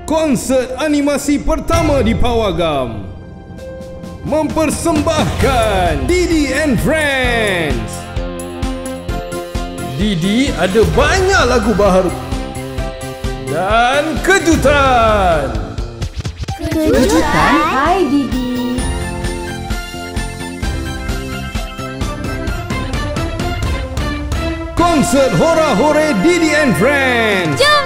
konsert animasi pertama di Pawagam mempersembahkan Didi and Friends. Didi ada banyak lagu baru dan kejutan. Kejutan? Hai Didi. Konsert hora-hore Didi and Friends. Jom